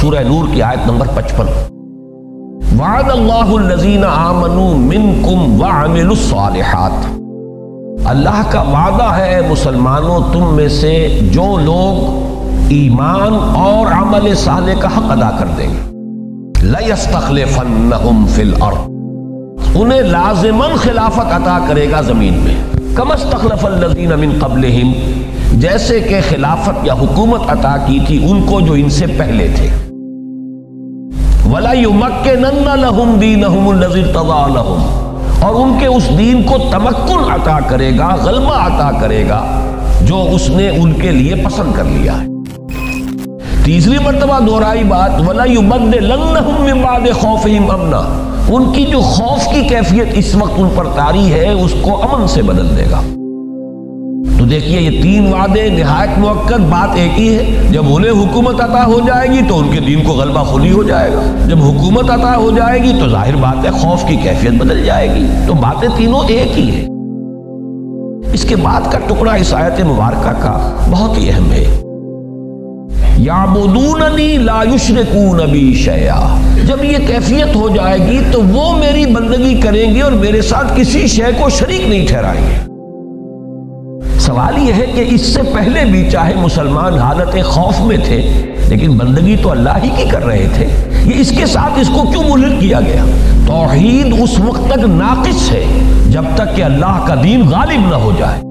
سورہ نور کی آیت نمبر 55۔ وعد اللہ الذین آمنوا منکم وعملوا الصالحات، اللہ کا وعدہ ہے مسلمانوں تم میں سے جو لوگ ایمان اور عمل صالح کا حق ادا کر دیں گے، لَيَسْتَخْلِفَنَّهُمْ فِي الْأَرْضِ، انہیں لازماً خلافت عطا کرے گا زمین میں، كَمَا اسْتَخْلَفَ الَّذِينَ مِن قَبْلِهِمْ، جیسے کہ خلافت یا حکومت عطا کی تھی ان کو جو ان سے پہلے تھے، وَلَا يُمَكِّنَنَّ لَهُمْ دِينَهُمُ الَّذِي ارْتَضَىٰ لَهُمْ، اور ان کے اس دین کو تمکن عطا کرے گا، غلبہ عطا کرے گا جو اس نے ان کے لیے پسند کر لیا ہے۔ تیسری مرتبہ دہرائی بات، وَلَا يُبَدِّلَنَّهُم مِّن بَعْدِ خَوْفِهِمْ أَمْنًا، ان کی جو خوف کی کیفیت اس وقت ان پر طاری ہے اس کو امن سے بدل دے گا۔ تو دیکھیے یہ تین وعدے نہایت مؤکد، بات ایک ہی ہے، جب انہیں حکومت عطا ہو جائے گی تو ان کے دین کو غلبہ خود ہی ہو جائے گا، جب حکومت عطا ہو جائے گی تو ظاہر بات ہے خوف کی کیفیت بدل جائے گی، تو باتیں تینوں ایک ہی ہیں۔ اس کے بعد کا ٹکڑا اس آیت مبارکہ کا بہت ہی اہم ہے، یعبدوننی لا یشرکون بی شیئا، جب یہ کیفیت ہو جائے گی تو وہ میری بندگی کریں گے اور میرے ساتھ کسی شے کو شریک نہیں ٹھہرائیں گے۔ سوال یہ ہے کہ اس سے پہلے بھی چاہے مسلمان حالت خوف میں تھے لیکن بندگی تو اللہ ہی کی کر رہے تھے، یہ اس کے ساتھ اس کو کیوں ملحق کیا گیا؟ توحید اس وقت تک ناقص ہے جب تک کہ اللہ کا دین غالب نہ ہو جائے۔